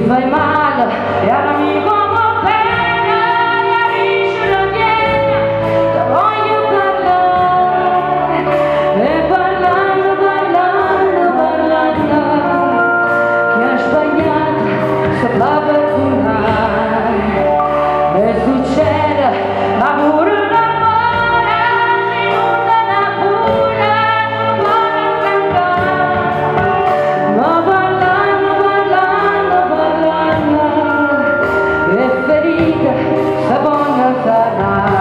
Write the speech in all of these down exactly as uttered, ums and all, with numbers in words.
ti fai male e all'amico va bene, chiarisci la piena, te voglio parlare e parlando, parlando, parlando che hai sbagliato, sopra per curare e succede, ma pure l'amore si inonda da pure, ma parlando, parlando, parlando e ferita se buona sarà.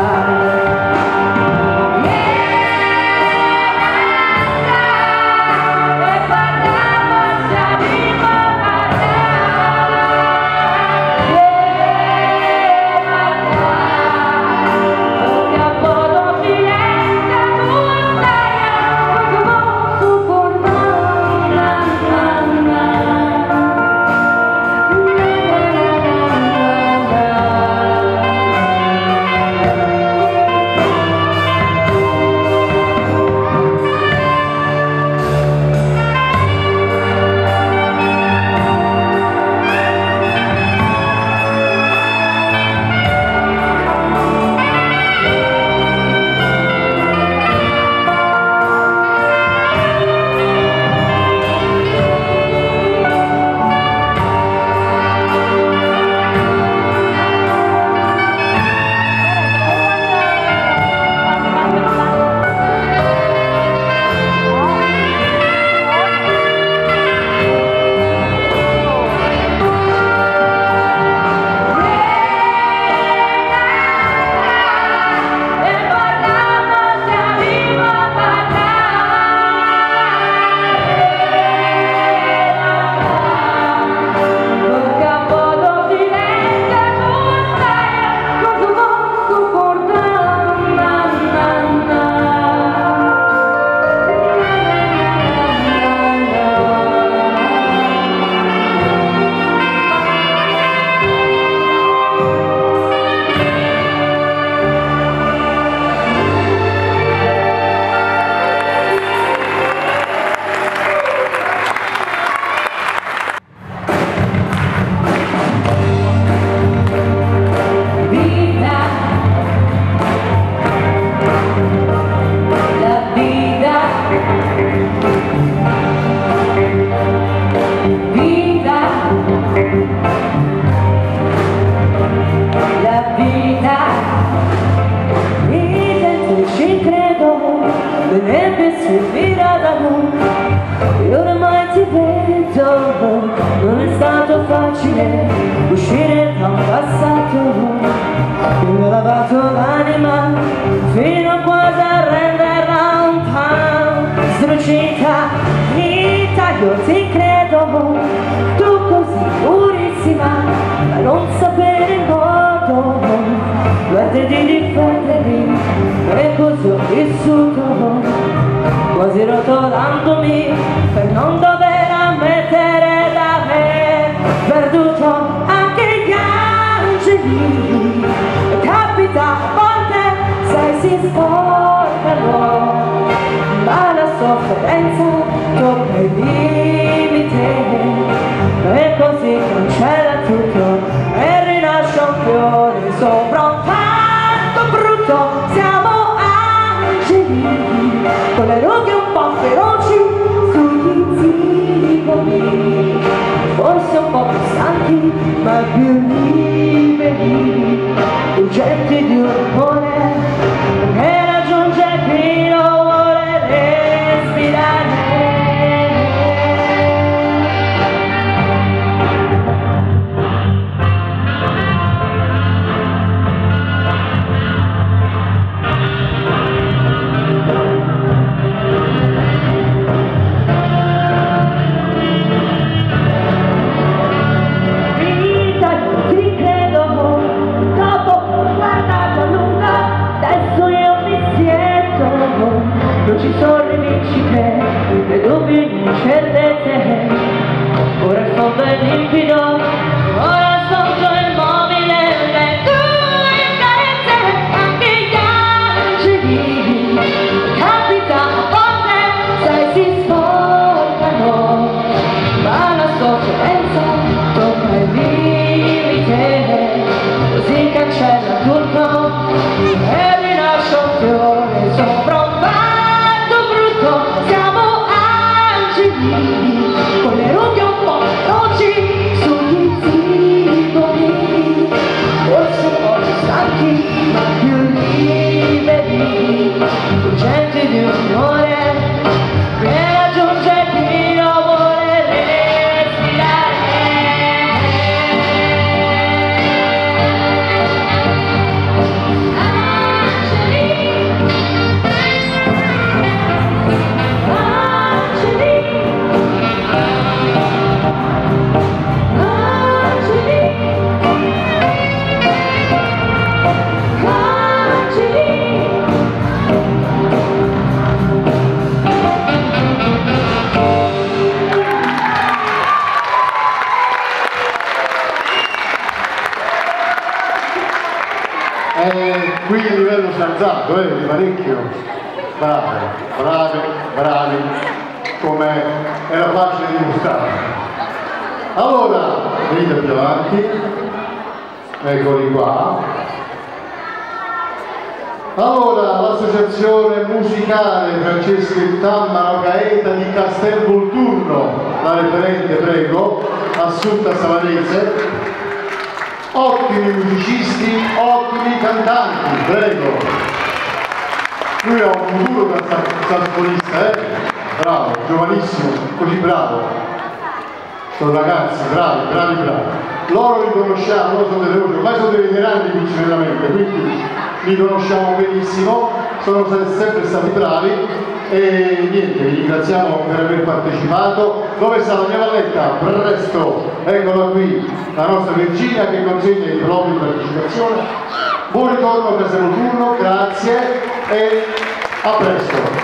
Non è stato facile uscire da un passato che mi ha lavato l'anima fino quasi a renderla un po' sdrucita. Vita, io ti credo, tu così purissima, ma non sapere il modo guarda di difendermi, e così ho vissuto quasi rotolandomi per non dover ammettere d'aver perduto anche gli angeli. Capita a volte, sai, si sporcano, ma la sofferenza tocca il limite, e così cancella tutto e rinasce un fiore sopra un fatto brutto. Siamo angeli con le rughe un po' feroci sugli zigomi, forse un po' più stanchi ma più liberi, urgenti di un amore che raggiunge chi non vuole respirare. Vita, abbozzato, eh, di parecchio. Brave, bravi, bravi, come era facile dimostrare. Allora, venite più avanti, eccoli qua. Allora, l'associazione musicale Francesco Tammaro Gaeta di Castelvolturno, la referente prego, Assunta Savarese, ottimi musicisti, ottimi cantanti, prego. Lui ha un futuro da sassofonista, eh? Bravo, giovanissimo, così bravo. Sono ragazzi, bravi, bravi, bravi. Loro li conosciamo, loro sono delle voci, ormai sono dei veterani di veramente, quindi li conosciamo benissimo, sono sempre stati bravi e niente, vi ringraziamo per aver partecipato. Dove sta la mia valletta? Presto, eccola qui, la nostra Virginia che consegna i diplomi di partecipazione. Buon ritorno a Castelvolturno, grazie e a presto.